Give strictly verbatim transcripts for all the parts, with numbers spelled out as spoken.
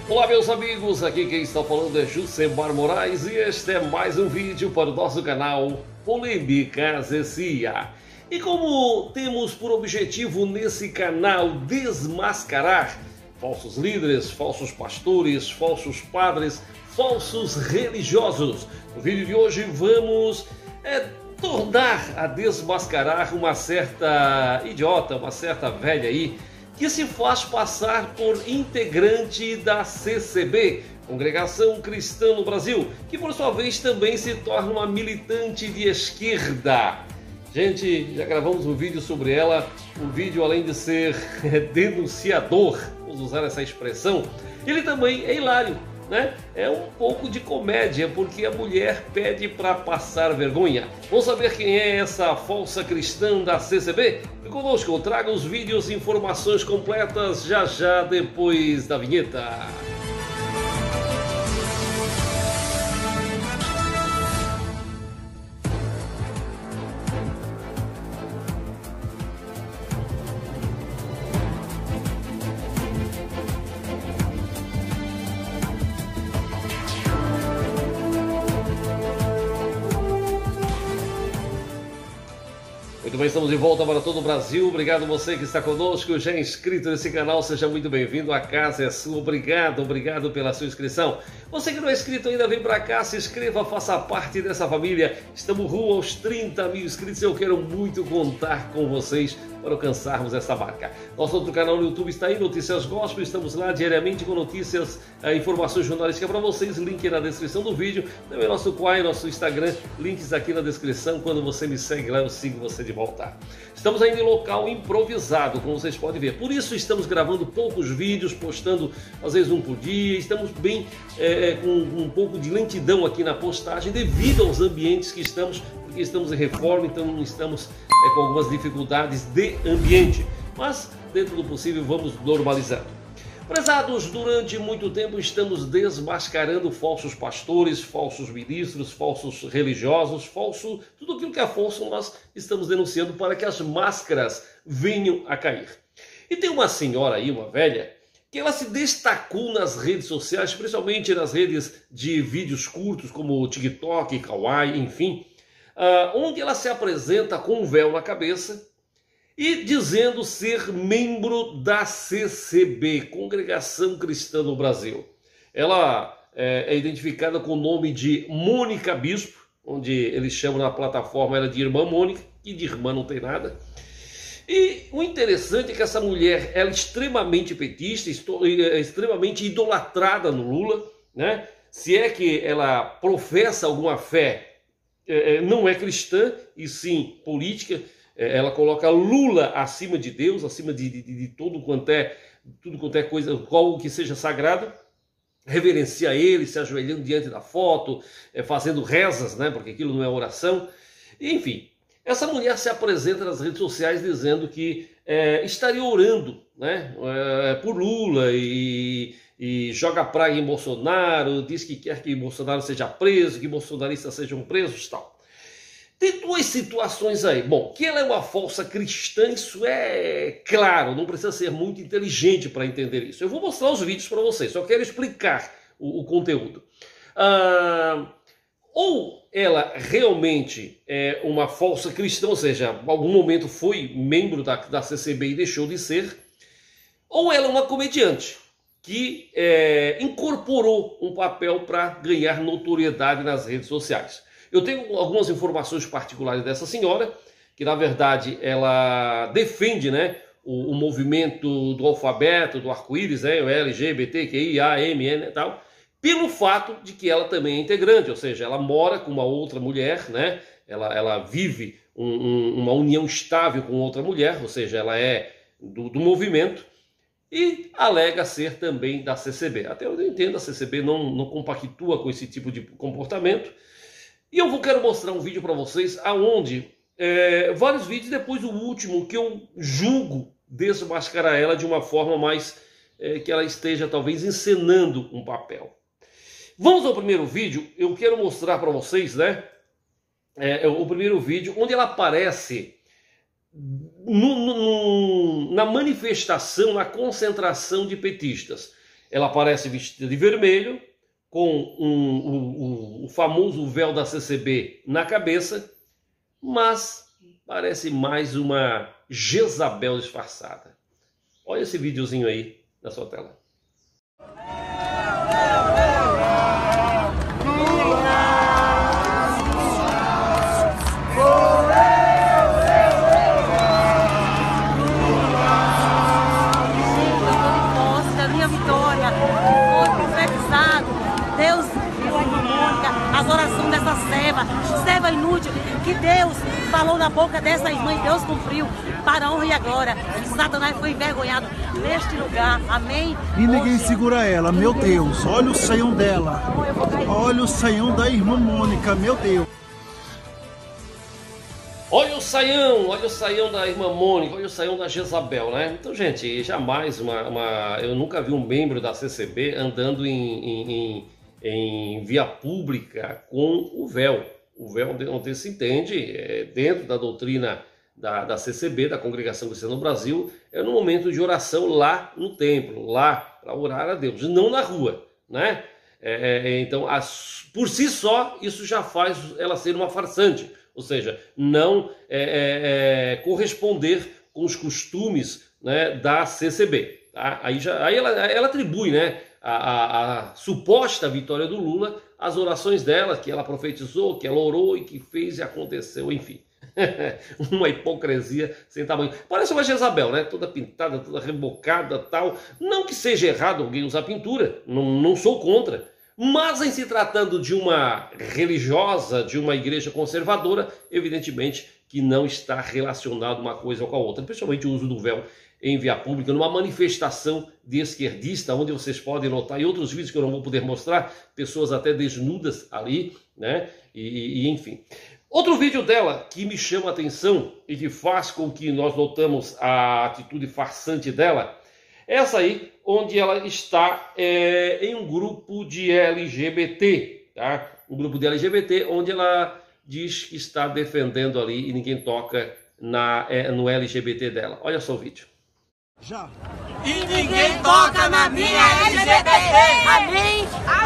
Olá meus amigos, aqui quem está falando é Jusemar Moraes e este é mais um vídeo para o nosso canal Polêmicas e C I A. E como temos por objetivo nesse canal desmascarar falsos líderes, falsos pastores, falsos padres, falsos religiosos, no vídeo de hoje vamos é, tornar a desmascarar uma certa idiota, uma certa velha aí, que se faz passar por integrante da C C B, Congregação Cristã no Brasil, que por sua vez também se torna uma militante de esquerda. Gente, já gravamos um vídeo sobre ela, um vídeo além de ser denunciador, vamos usar essa expressão, ele também é hilário, né? É um pouco de comédia, porque a mulher pede para passar vergonha. Vamos saber quem é essa falsa cristã da C C B? Fique conosco, eu trago os vídeos e informações completas já já depois da vinheta. Muito bem, estamos de volta para todo o Brasil. Obrigado você que está conosco, já é inscrito nesse canal, seja muito bem-vindo. A casa é sua. Obrigado, obrigado pela sua inscrição. Você que não é inscrito ainda, vem para cá, se inscreva, faça parte dessa família. Estamos rumo aos trinta mil inscritos e eu quero muito contar com vocês para alcançarmos essa marca. Nosso outro canal no YouTube está aí, Notícias Gospel. Estamos lá diariamente com notícias, informações jornalísticas para vocês. Link na descrição do vídeo. Também nosso Quai, nosso Instagram, links aqui na descrição. Quando você me segue lá, eu sigo você de volta. Estamos ainda em local improvisado, como vocês podem ver. Por isso estamos gravando poucos vídeos, postando às vezes um por dia. Estamos bem é, com um pouco de lentidão aqui na postagem devido aos ambientes que estamos, porque estamos em reforma, então estamos é, com algumas dificuldades de ambiente. Mas dentro do possível vamos normalizando. Prezados, durante muito tempo estamos desmascarando falsos pastores, falsos ministros, falsos religiosos, falso, tudo aquilo que é falso nós estamos denunciando para que as máscaras venham a cair. E tem uma senhora aí, uma velha, que ela se destacou nas redes sociais, principalmente nas redes de vídeos curtos como o TikTok, Kawaii, enfim, uh, onde ela se apresenta com um véu na cabeça, e dizendo ser membro da C C B, Congregação Cristã no Brasil. Ela é, é identificada com o nome de Mônica Bispo, onde eles chamam na plataforma ela de Irmã Mônica, e de irmã não tem nada. E o interessante é que essa mulher ela é extremamente petista, é extremamente idolatrada no Lula, né? Se é que ela professa alguma fé, é, não é cristã, e sim política. Ela coloca Lula acima de Deus, acima de, de, de tudo quanto é, tudo quanto é coisa, qual que seja sagrado, reverencia ele, se ajoelhando diante da foto, é, fazendo rezas, né, porque aquilo não é oração. Enfim, essa mulher se apresenta nas redes sociais dizendo que é, estaria orando, né, é, por Lula e, e joga praga em Bolsonaro, diz que quer que Bolsonaro seja preso, que bolsonaristas sejam presos e tal. Tem duas situações aí. Bom, que ela é uma falsa cristã, isso é claro, não precisa ser muito inteligente para entender isso. Eu vou mostrar os vídeos para vocês, só quero explicar o, o conteúdo. Ah, ou ela realmente é uma falsa cristã, ou seja, em algum momento foi membro da, da C C B e deixou de ser, ou ela é uma comediante que é, incorporou um papel para ganhar notoriedade nas redes sociais. Eu tenho algumas informações particulares dessa senhora, que na verdade ela defende, né, o, o movimento do alfabeto, do arco-íris, né, o L G B T Q I A M N e tal, pelo fato de que ela também é integrante, ou seja, ela mora com uma outra mulher, né, ela, ela vive um, um, uma união estável com outra mulher, ou seja, ela é do, do movimento, e alega ser também da C C B. Até onde eu entendo, a C C B não, não compactua com esse tipo de comportamento. E eu vou, quero mostrar um vídeo para vocês, aonde é, vários vídeos, depois o último, que eu julgo desmascarar ela de uma forma mais é, que ela esteja talvez encenando um papel. Vamos ao primeiro vídeo. Eu quero mostrar para vocês, né, é, o primeiro vídeo, onde ela aparece no, no, na manifestação, na concentração de petistas. Ela aparece vestida de vermelho, com um, um, um, o famoso véu da C C B na cabeça, mas parece mais uma Jezabel disfarçada. Olha esse videozinho aí na sua tela. Deus viu a irmã Mônica, as orações dessa serva, serva inútil, que Deus falou na boca dessa irmã e Deus cumpriu para a honra e a glória. Satanás foi envergonhado neste lugar, amém? E ninguém Hoje... segura ela, meu Deus, olha o seião dela, olha o seião da irmã Mônica, meu Deus. Olha o saião, olha o saião da irmã Mônica, olha o saião da Jezabel, né? Então, gente, jamais uma, uma... eu nunca vi um membro da C C B andando em, em, em, em via pública com o véu. O véu onde se entende, é, dentro da doutrina da, da C C B, da Congregação Cristã no Brasil, é no momento de oração lá no templo, lá para orar a Deus, não na rua, né? É, é, então, as, por si só, isso já faz ela ser uma farsante. Ou seja, não é, é, é, corresponder com os costumes, né, da C C B. Tá? Aí, já, aí ela, ela atribui, né, a, a, a suposta vitória do Lula às orações dela, que ela profetizou, que ela orou e que fez e aconteceu, enfim. Uma hipocrisia sem tamanho. Parece uma Jezabel, né? Toda pintada, toda rebocada, tal. Não que seja errado alguém usar pintura, não, não sou contra. Mas em se tratando de uma religiosa, de uma igreja conservadora, evidentemente que não está relacionado uma coisa com a outra, principalmente o uso do véu em via pública, numa manifestação de esquerdista, onde vocês podem notar, em outros vídeos que eu não vou poder mostrar, pessoas até desnudas ali, né? E, e enfim. Outro vídeo dela que me chama a atenção e que faz com que nós notamos a atitude farsante dela, essa aí, onde ela está é, em um grupo de L G B T, tá? Um grupo de L G B T, onde ela diz que está defendendo ali e ninguém toca na, é, no L G B T dela. Olha só o vídeo. Já. E ninguém toca na minha L G B T. Amém?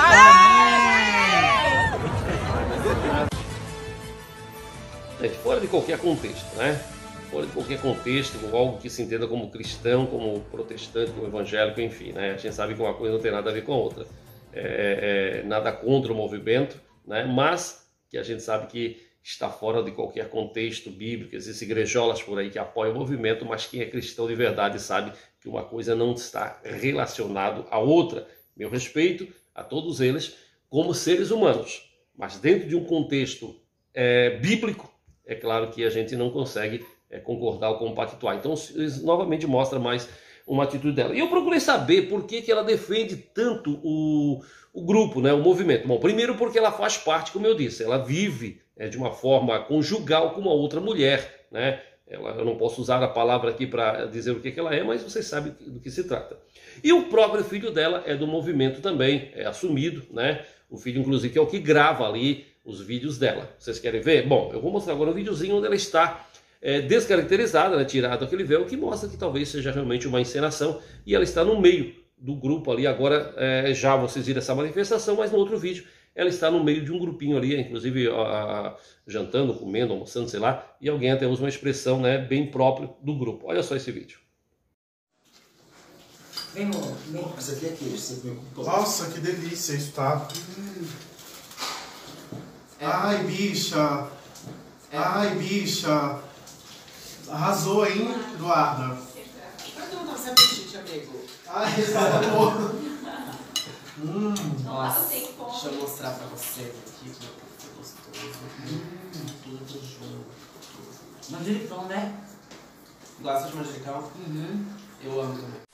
Amém! Fora de qualquer contexto, né? Fora de qualquer contexto, algo que se entenda como cristão, como protestante, como evangélico, enfim, né? A gente sabe que uma coisa não tem nada a ver com a outra. É, é, nada contra o movimento, né? Mas que a gente sabe que está fora de qualquer contexto bíblico. Existem igrejolas por aí que apoiam o movimento, mas quem é cristão de verdade sabe que uma coisa não está relacionada à outra. Meu respeito a todos eles como seres humanos, mas dentro de um contexto é, bíblico, é claro que a gente não consegue é, concordar ou compactuar. Então, isso novamente mostra mais uma atitude dela. E eu procurei saber por que, que ela defende tanto o, o grupo, né, o movimento. Bom, primeiro porque ela faz parte, como eu disse, ela vive é, de uma forma conjugal com uma outra mulher, né? Ela, eu não posso usar a palavra aqui para dizer o que, que ela é, mas vocês sabem do que se trata. E o próprio filho dela é do movimento também, é assumido, né? O filho, inclusive, que é o que grava ali os vídeos dela. Vocês querem ver? Bom, eu vou mostrar agora um videozinho onde ela está é, descaracterizada, né, tirado aquele véu, que mostra que talvez seja realmente uma encenação, e ela está no meio do grupo ali. Agora é, já vocês viram essa manifestação, mas no outro vídeo ela está no meio de um grupinho ali, inclusive a, a, jantando, comendo, almoçando, sei lá, e alguém até usa uma expressão, né, bem própria do grupo. Olha só esse vídeo. Vem, amor, vem. Essa aqui é queijo, você comeu com todos. Nossa, que delícia isso, tá? Hum. É. Ai, bicha. É. Ai, bicha. Arrasou, hein, Eduarda? Por que não tá sem apetite, amigo? Ai, amor. Hum. Nossa, deixa eu mostrar pra vocês aqui como é gostoso. Hum. Tudo junto. Manjericão, né? Gosta de manjericão? Uhum. Eu amo também.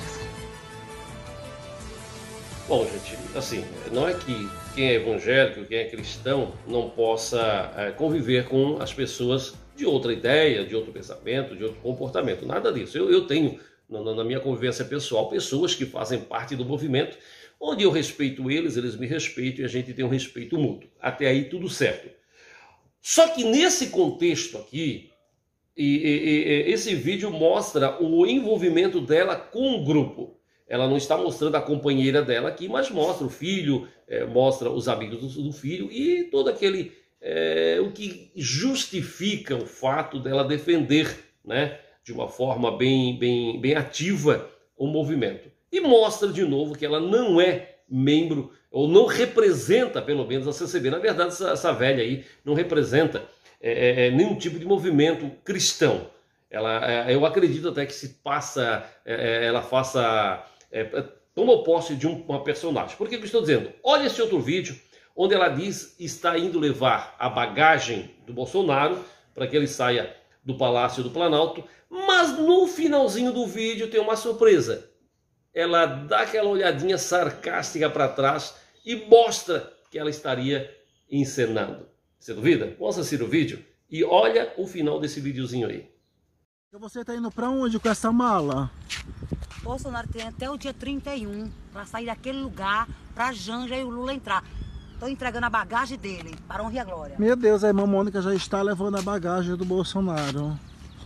Bom, gente, assim, não é que quem é evangélico, quem é cristão, não possa é, conviver com as pessoas de outra ideia, de outro pensamento, de outro comportamento. Nada disso. Eu, eu tenho, na, na minha convivência pessoal, pessoas que fazem parte do movimento, onde eu respeito eles, eles me respeitam e a gente tem um respeito mútuo. Até aí tudo certo. Só que nesse contexto aqui, e, e, e, esse vídeo mostra o envolvimento dela com o grupo. ela não está mostrando a companheira dela aqui, mas mostra o filho, é, mostra os amigos do, do filho e todo aquele, é, o que justifica o fato dela defender, né, de uma forma bem, bem, bem ativa o movimento. E mostra de novo que ela não é membro, ou não representa, pelo menos, a C C B. Na verdade, essa, essa velha aí não representa é, é, nenhum tipo de movimento cristão. Ela, é, eu acredito até que se passa, é, ela faça, é, toma posse de um, uma personagem. Por que eu estou dizendo? Olha esse outro vídeo, onde ela diz está indo levar a bagagem do Bolsonaro para que ele saia do Palácio do Planalto, mas no finalzinho do vídeo tem uma surpresa. Ela dá aquela olhadinha sarcástica para trás e mostra que ela estaria encenando. Você duvida? Vamos assistir o vídeo e olha o final desse videozinho aí. Você está indo para onde com essa mala? Bolsonaro tem até o dia trinta e um para sair daquele lugar, para Janja e o Lula entrar. Estou entregando a bagagem dele, para honra e a glória. Meu Deus, a irmã Mônica já está levando a bagagem do Bolsonaro.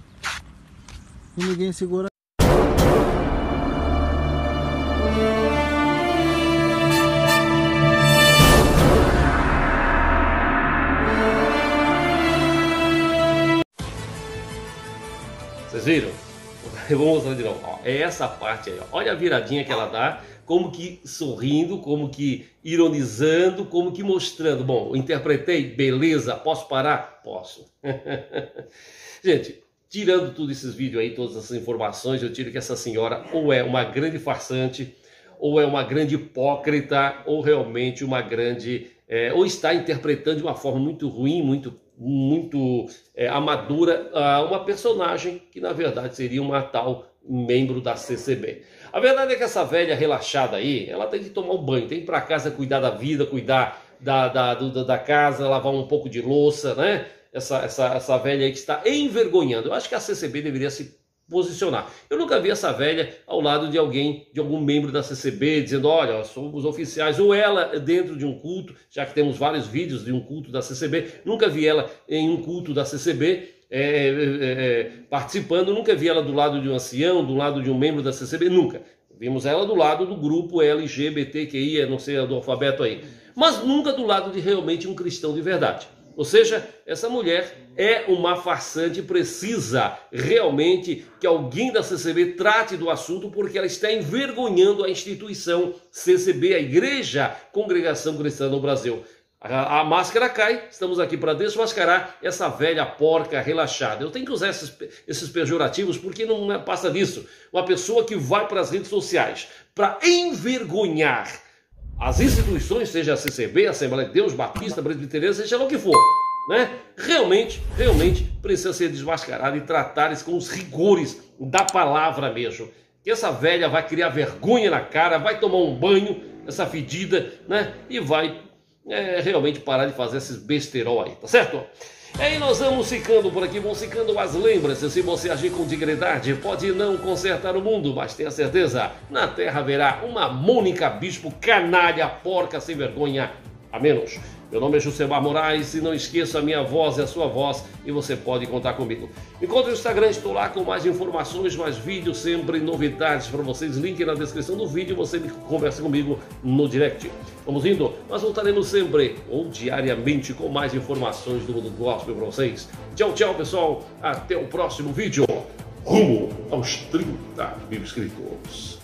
E ninguém segura. Vocês viram? Eu vou mostrar de novo. Ó, é essa parte aí. Ó. Olha a viradinha que ela dá, como que sorrindo, como que ironizando, como que mostrando. Bom, interpretei, beleza, posso parar? Posso. Gente, tirando todos esses vídeos aí, todas essas informações, eu tiro que essa senhora ou é uma grande farsante, ou é uma grande hipócrita, ou realmente uma grande... É, ou está interpretando de uma forma muito ruim, muito muito é, amadora, uma personagem que na verdade seria uma tal membro da C C B. A verdade é que essa velha relaxada aí, ela tem que tomar um banho, tem que ir para casa cuidar da vida, cuidar da, da, do, da casa, lavar um pouco de louça, né? Essa, essa, essa velha aí que está envergonhando. Eu acho que a C C B deveria se posicionar. Eu nunca vi essa velha ao lado de alguém, de algum membro da C C B, dizendo, olha, somos oficiais, ou ela dentro de um culto, já que temos vários vídeos de um culto da C C B, nunca vi ela em um culto da C C B é, é, é, participando, nunca vi ela do lado de um ancião, do lado de um membro da C C B, nunca. Vimos ela do lado do grupo L G B T Q I, não sei do alfabeto aí, mas nunca do lado de realmente um cristão de verdade. Ou seja, essa mulher é uma farsante, precisa realmente que alguém da C C B trate do assunto, porque ela está envergonhando a instituição C C B, a Igreja Congregação Cristã no Brasil. A, a máscara cai, estamos aqui para desmascarar essa velha porca relaxada. Eu tenho que usar esses, esses pejorativos porque não é, passa disso. Uma pessoa que vai para as redes sociais para envergonhar as instituições, seja a C C B, a Assembleia de Deus, Batista, Presbiteriana, seja lá o que for, né? Realmente, realmente precisa ser desmascarado e tratar com os rigores da palavra mesmo. Que essa velha vai criar vergonha na cara, vai tomar um banho, essa fedida, né? E vai é, realmente parar de fazer esses besterol aí, tá certo? E aí nós vamos ficando por aqui, vamos ficando, mas lembre-se, se você agir com dignidade, pode não consertar o mundo, mas tenha certeza, na terra haverá uma Mônica Bispo canalha, porca, sem vergonha, a menos. Meu nome é Josemar Moraes e não esqueça, a minha voz é a sua voz e você pode contar comigo. Me encontre no Instagram, estou lá com mais informações, mais vídeos, sempre novidades para vocês. Link na descrição do vídeo, você conversa comigo no direct. Vamos indo, mas voltaremos sempre ou diariamente com mais informações do mundo gospel para vocês. Tchau, tchau, pessoal. Até o próximo vídeo. Rumo aos trinta mil inscritos.